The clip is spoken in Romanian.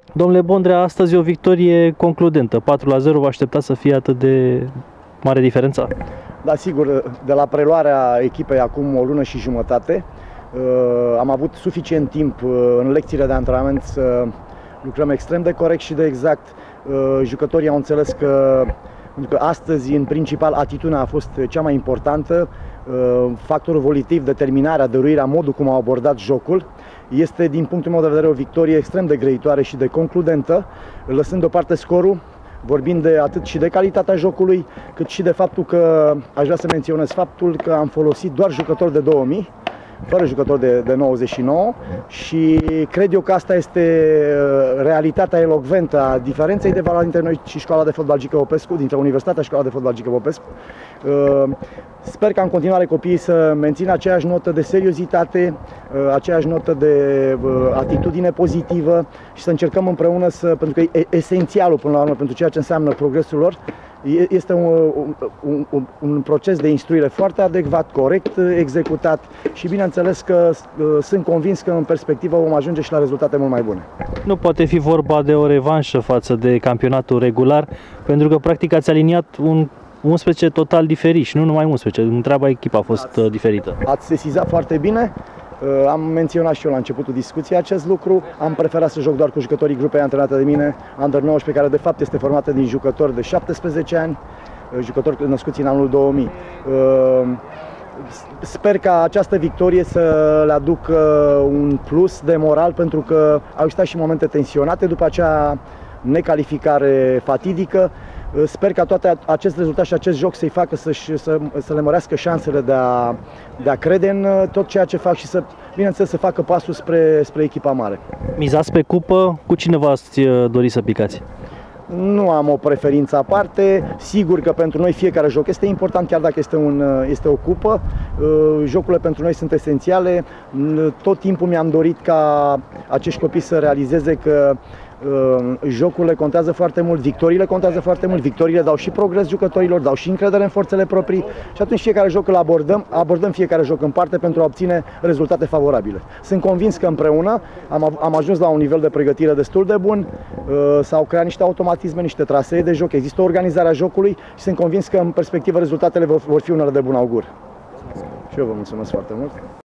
Domnule Bondrea, astăzi e o victorie concludentă. 4-0, vă așteptați să fie atât de mare diferența? Da, sigur, de la preluarea echipei acum o lună și jumătate, am avut suficient timp în lecțiile de antrenament să lucrăm extrem de corect și de exact. Jucătorii au înțeles că astăzi, în principal, atitudinea a fost cea mai importantă. Factorul volitiv, determinarea, dăruirea, modul cum au abordat jocul este, din punctul meu de vedere, o victorie extrem de grăitoare și de concludentă, lăsând deoparte scorul, vorbind de atât și de calitatea jocului, cât și de faptul că aș vrea să menționez faptul că am folosit doar jucători de 2000, fără jucători de 99, și cred eu că asta este realitatea elocventă a diferenței de valoare dintre noi și Școala de Fotbal Gică Popescu, dintre Universitatea Școala de Fotbal Gică Popescu. Sper ca în continuare copiii să mențină aceeași notă de seriozitate, aceeaași notă de atitudine pozitivă și să încercăm împreună pentru că e esențialul până la urmă pentru ceea ce înseamnă progresul lor. Este un proces de instruire foarte adecvat, corect executat și bineînțeles că sunt convins că în perspectivă vom ajunge și la rezultate mult mai bune. Nu poate fi vorba de o revanșă față de campionatul regular, pentru că practic ați aliniat un 11 total diferit și nu numai 11, întreaga echipă a fost diferită. Ați sesizat foarte bine. Am menționat și eu la începutul discuției acest lucru. Am preferat să joc doar cu jucătorii grupei antrenate de mine, Under 19, care de fapt este formată din jucători de 17 ani, jucători născuți în anul 2000. Sper ca această victorie să le aducă un plus de moral, pentru că au existat și momente tensionate după acea necalificare fatidică. Sper ca toate acest rezultat și acest joc să-i facă să le mărească șansele de a crede în tot ceea ce fac și bineînțeles, să facă pasul spre echipa mare. Mizați pe cupă? Cu cine v-ați dori să picați? Nu am o preferință aparte. Sigur că pentru noi fiecare joc este important, chiar dacă este o cupă. Jocurile pentru noi sunt esențiale. Tot timpul mi-am dorit ca acești copii să realizeze că jocurile contează foarte mult, victoriile contează foarte mult, victoriile dau și progres jucătorilor, dau și încredere în forțele proprii și atunci fiecare joc îl abordăm fiecare joc în parte pentru a obține rezultate favorabile. Sunt convins că împreună am ajuns la un nivel de pregătire destul de bun, s-au creat niște automatisme, niște trasee de joc, există o organizare a jocului și sunt convins că în perspectivă rezultatele vor fi unele de bun augur. Și eu vă mulțumesc foarte mult.